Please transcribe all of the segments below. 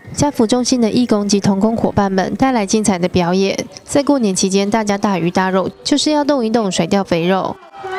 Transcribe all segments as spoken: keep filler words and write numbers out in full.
家福中心的义工及同工伙伴们带来精彩的表演。在过年期间，大家大鱼大肉，就是要动一动，甩掉肥肉。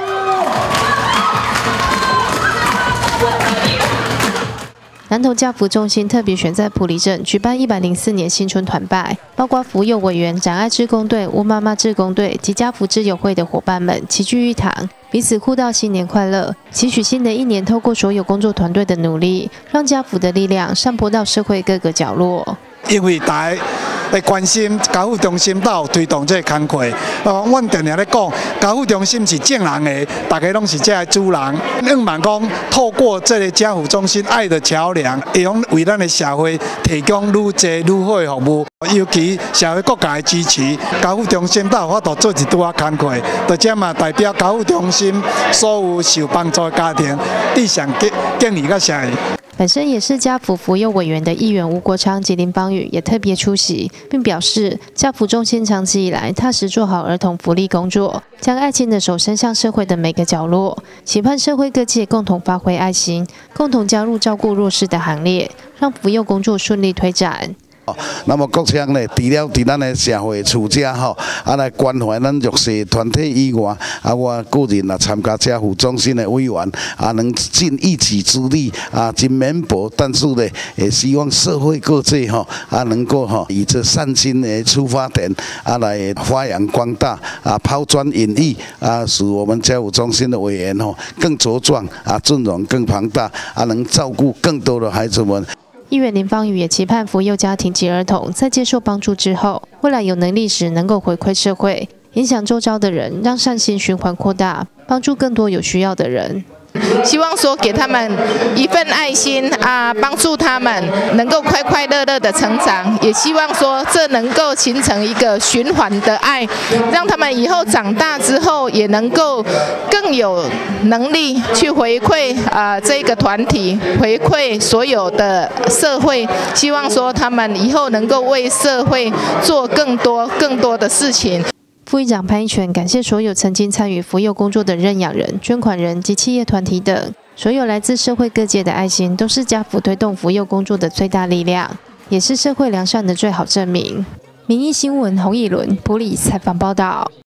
南投家福中心特别选在埔里镇举办一百零四年新春团拜，包括福幼委员、展爱志工队、吴妈妈志工队及家福志友会的伙伴们齐聚一堂，彼此互道新年快乐，期许新的一年透过所有工作团队的努力，让家福的力量散播到社会各个角落。 因为大家来关心家福中心到推动这个工作，呃，阮常常咧讲，家福中心是正人的，大家拢是这个主人。希望讲透过这个家福中心爱的桥梁，会用为咱的社会提供愈多愈好的服务，尤其社会各界的支持，家福中心才有法度做一拄仔工作。就这嘛代表家福中心所有受帮助的家庭，致上敬敬意甲谢意。 本身也是家福福幼委员的议员吴国昌及林芳宇也特别出席，并表示家福中心长期以来踏实做好儿童福利工作，将爱心的手伸向社会的每个角落，期盼社会各界共同发挥爱心，共同加入照顾弱势的行列，让福幼工作顺利推展。 那么国昌呢，除了伫咱的社会处者吼，啊来关怀咱弱势团体以外，啊我个人啊参加家福中心的委员，啊能尽一己之力啊，真绵薄，但是呢，也希望社会各界吼啊能够吼以这善心的出发点啊来发扬光大啊，抛砖引玉啊，使我们家福中心的委员吼更茁壮啊，阵容更庞大啊，能照顾更多的孩子们。 议员林芳宇也期盼福幼家庭及儿童在接受帮助之后，未来有能力时能够回馈社会，影响周遭的人，让善心循环扩大，帮助更多有需要的人。 希望说给他们一份爱心啊，帮助他们能够快快乐乐的成长，也希望说这能够形成一个循环的爱，让他们以后长大之后也能够更有能力去回馈啊这个团体，回馈所有的社会。希望说他们以后能够为社会做更多更多的事情。 副议长潘一全感谢所有曾经参与福幼工作的认养人、捐款人及企业团体等，所有来自社会各界的爱心，都是家福推动福幼工作的最大力量，也是社会良善的最好证明。民意新闻洪以伦埔里采访报道。